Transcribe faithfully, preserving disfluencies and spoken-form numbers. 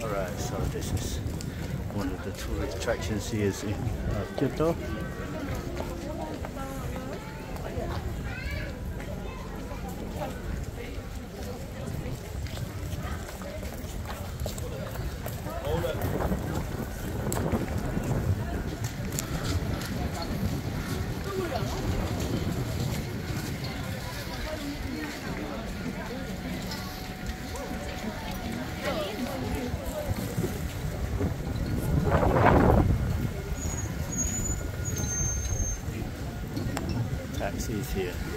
Alright, so this is one of the tourist attractions here in uh, Kyoto. Taxis here.